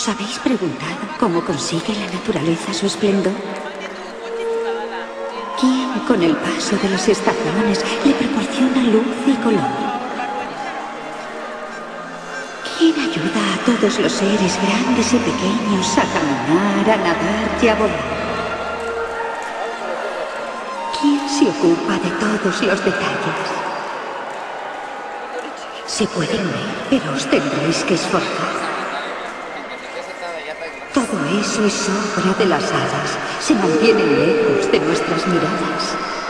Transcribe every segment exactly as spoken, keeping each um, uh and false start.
¿Os habéis preguntado cómo consigue la naturaleza su esplendor? ¿Quién, con el paso de las estaciones, le proporciona luz y color? ¿Quién ayuda a todos los seres grandes y pequeños a caminar, a nadar y a volar? ¿Quién se ocupa de todos los detalles? Se pueden ver, pero os tendréis que esforzar. Todo eso es obra de las hadas. Se mantienen lejos de nuestras miradas.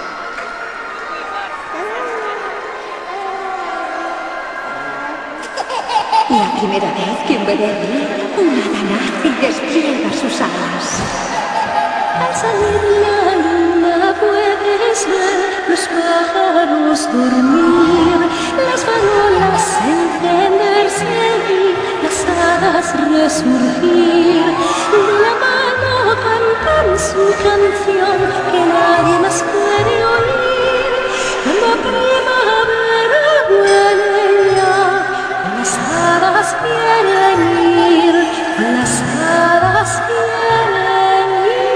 La primera vez que un bebé ríe, una hada nace y despliega sus alas. Al salir la luna puedes ver los pájaros dormir, las farolas encenderse y las hadas resurgir. De la mano cantan su canción que nadie más puede oír. Cuando primavera huele ya, con las hadas quieren ir, con las hadas quieren ir.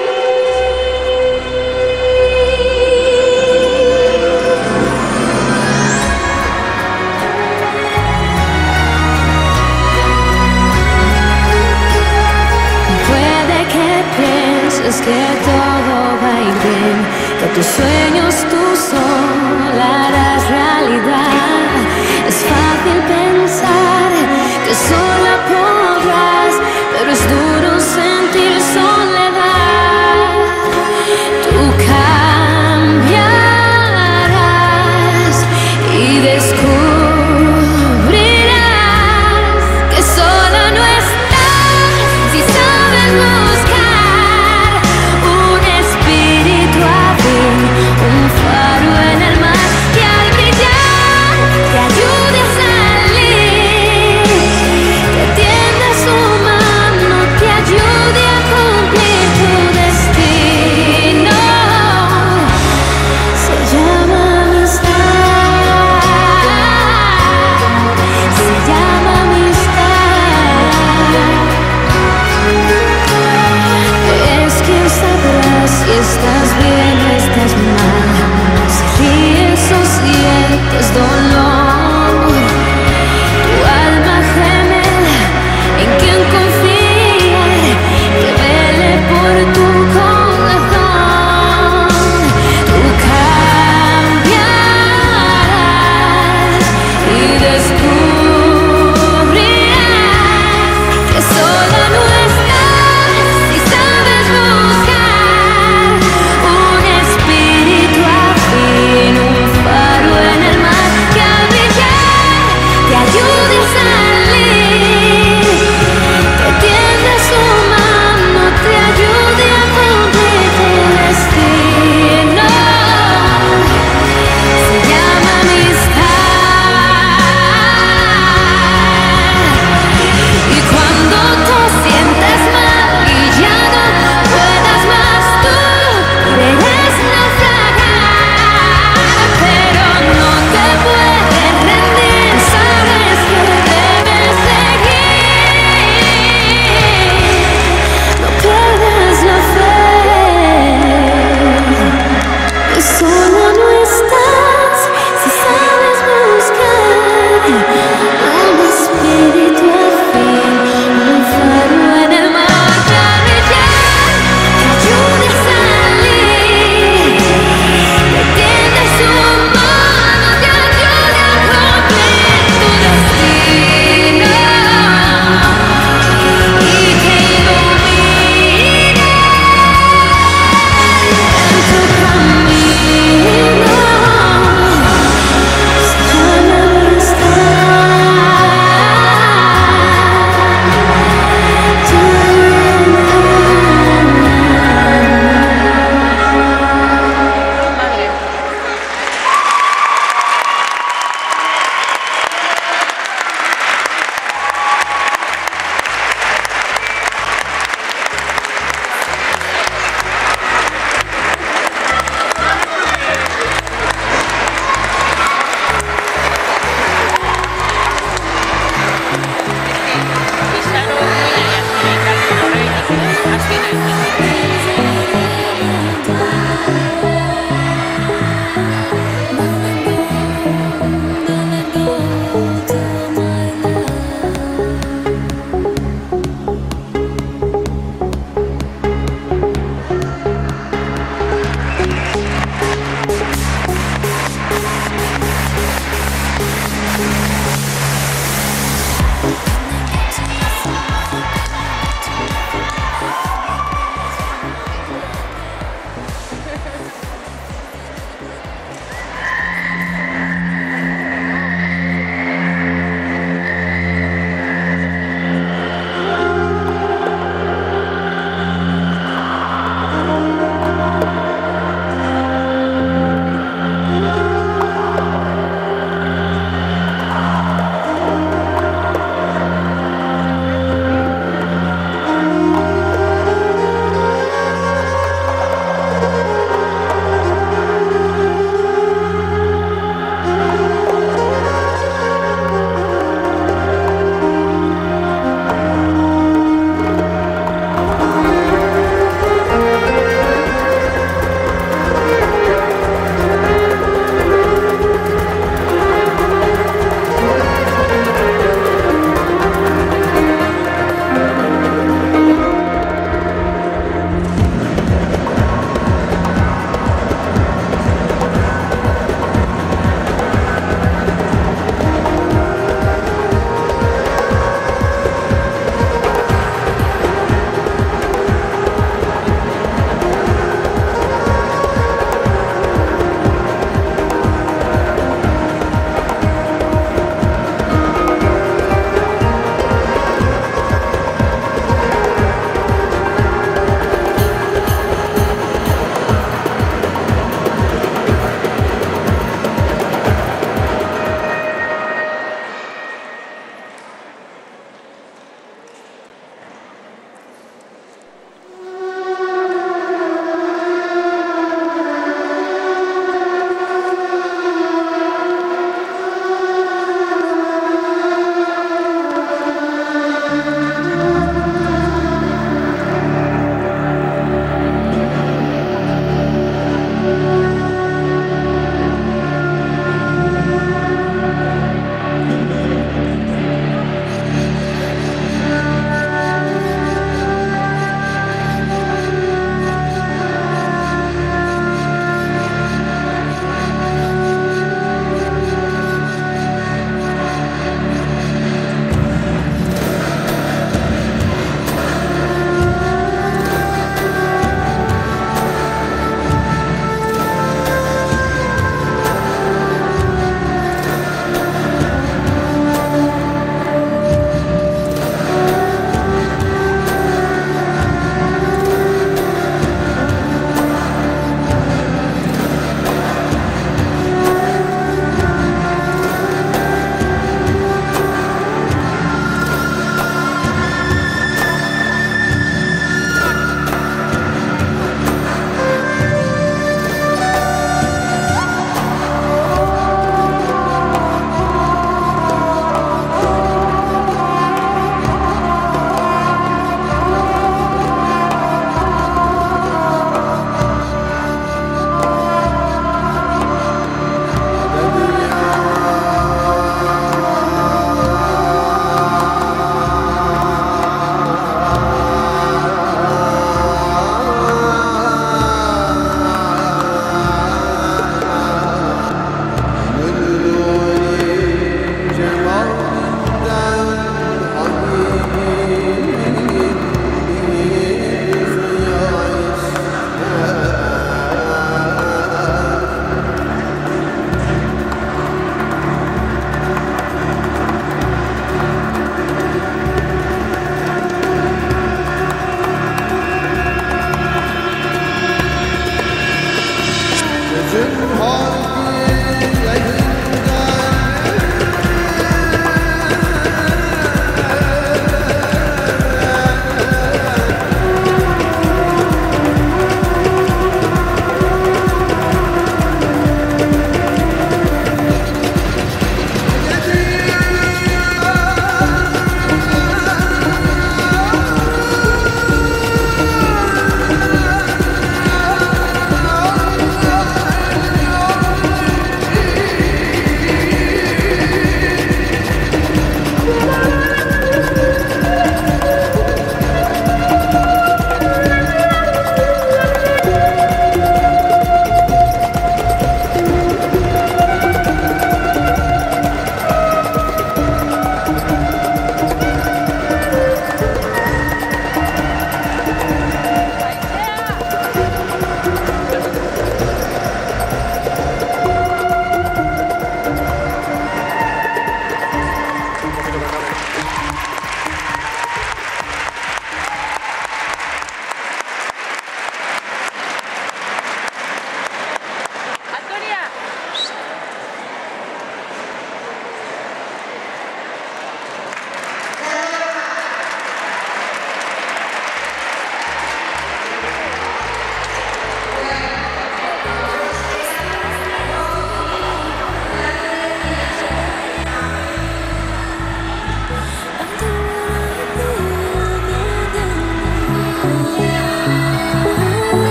Es que todo va a ir bien, que tus sueños tú sola harás realidad. Es fácil pensar que solo